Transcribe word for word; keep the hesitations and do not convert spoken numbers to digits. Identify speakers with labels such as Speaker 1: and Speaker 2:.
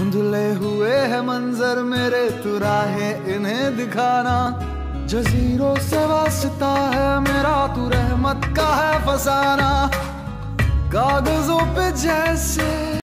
Speaker 1: धुंधले हुए है मंजर मेरे, तू राहे इन्हें दिखाना। जजीरों से वास्ता है मेरा, तू रहमत का है फसाना। कागजों पे जैसे